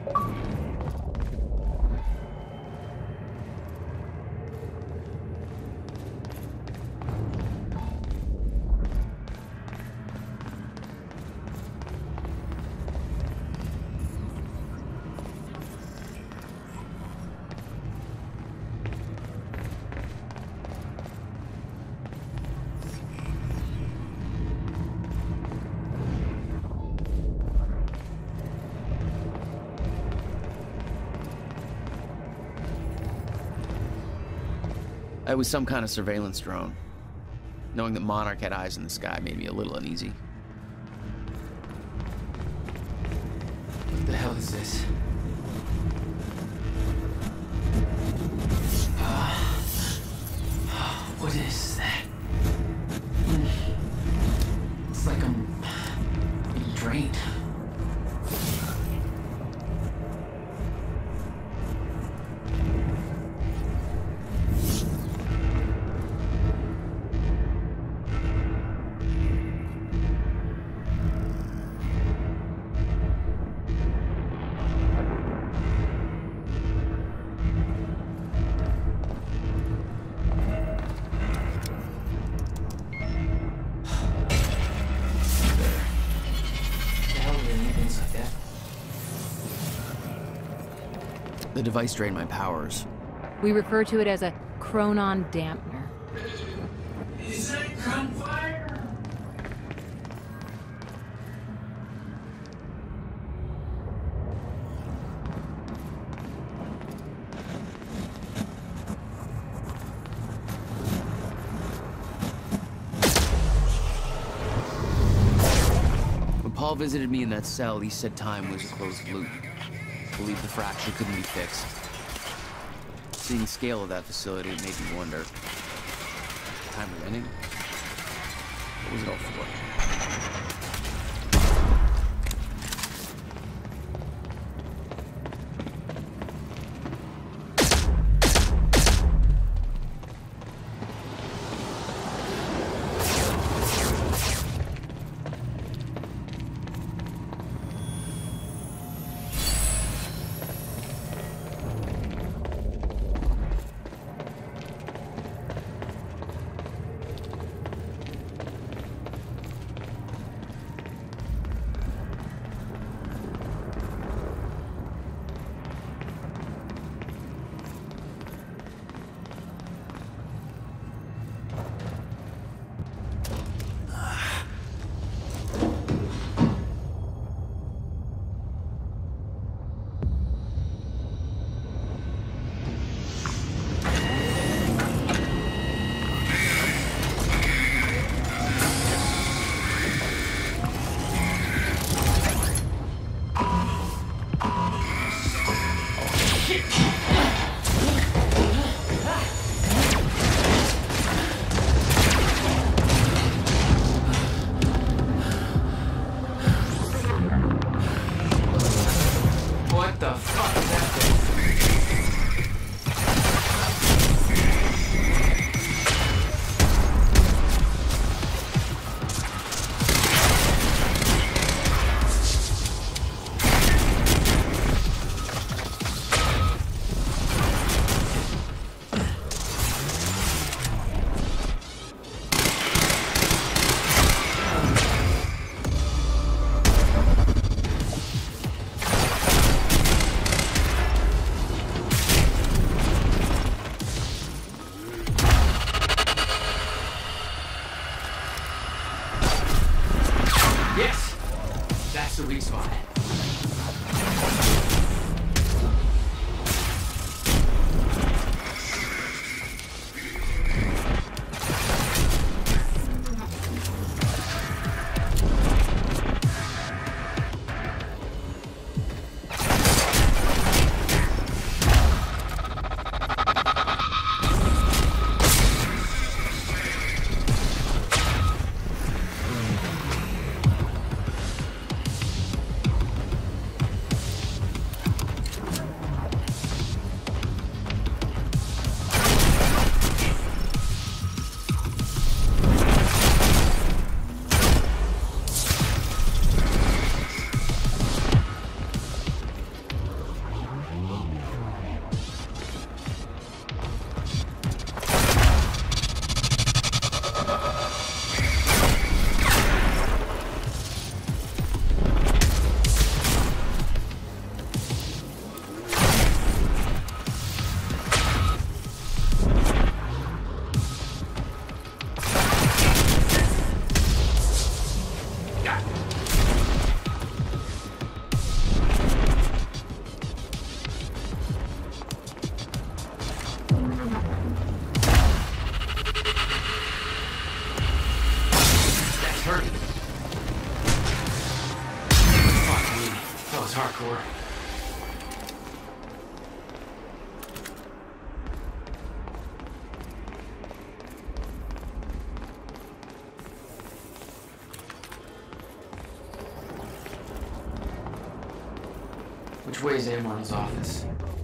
It was some kind of surveillance drone. Knowing that Monarch had eyes in the sky made me a little uneasy. What the hell is this? What is that? It's like I'm being drained. The device drained my powers. We refer to it as a chronon dampener. Is that gunfire? When Paul visited me in that cell, he said time was a closed loop. Believed the fracture couldn't be fixed. Seeing the scale of that facility, it made me wonder. Time was ending? What was it all for? What the fuck is that thing? Yes! That's the weak spot. That was hardcore. Which way is Amaril's office?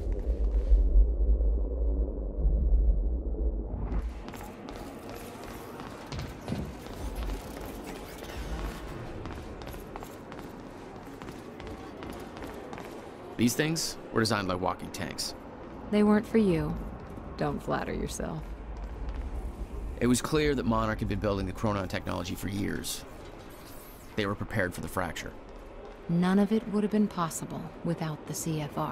These things were designed like walking tanks. They weren't for you. Don't flatter yourself. It was clear that Monarch had been building the Chronon technology for years. They were prepared for the fracture. None of it would have been possible without the CFR.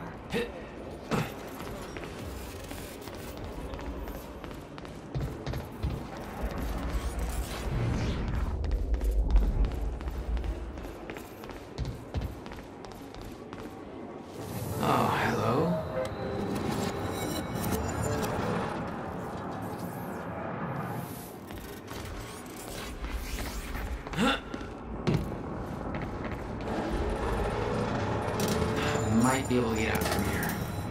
Oh, hello. Might be able to get out from here.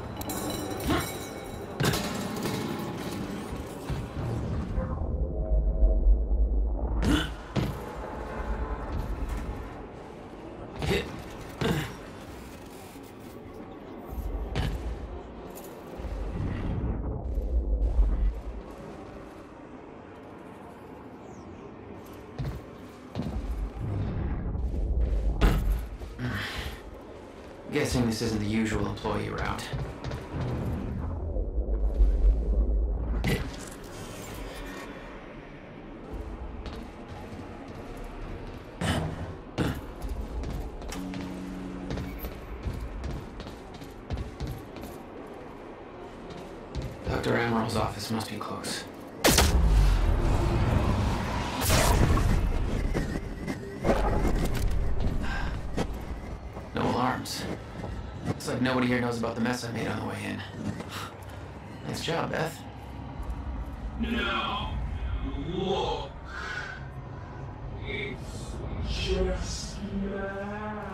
Guessing this isn't the usual employee route. Dr. Amaril's office must be close. No alarms. Looks like nobody here knows about the mess I made on the way in. Nice job, Beth. Now, look. It's just math.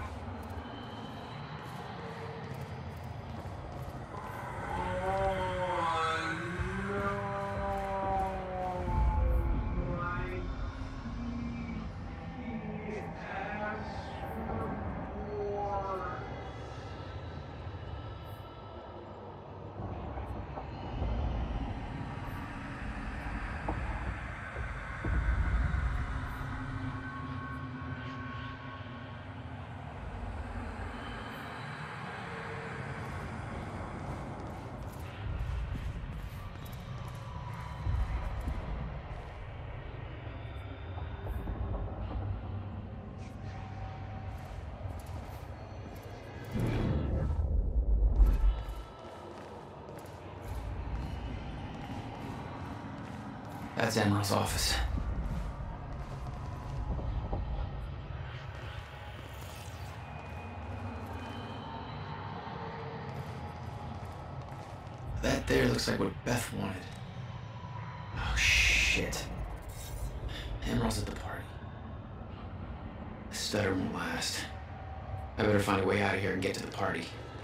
That's Amaril's office. That there looks like what Beth wanted. Oh, shit. Amaril's at the party. This stutter won't last. I better find a way out of here and get to the party.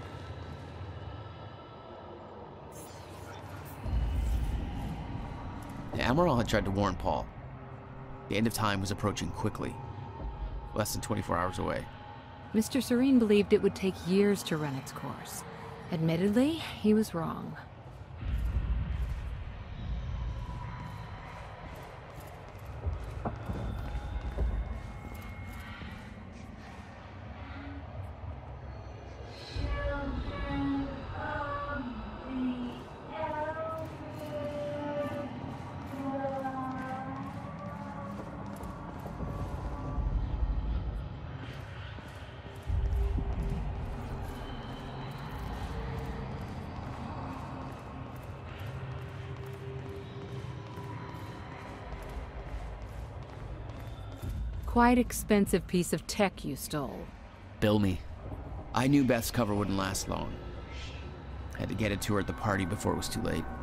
Amaral had tried to warn Paul. The end of time was approaching quickly. Less than 24 hours away. Mr. Serene believed it would take years to run its course. Admittedly, he was wrong. Quite expensive piece of tech you stole. Bill me. I knew Beth's cover wouldn't last long. Had to get it to her at the party before it was too late.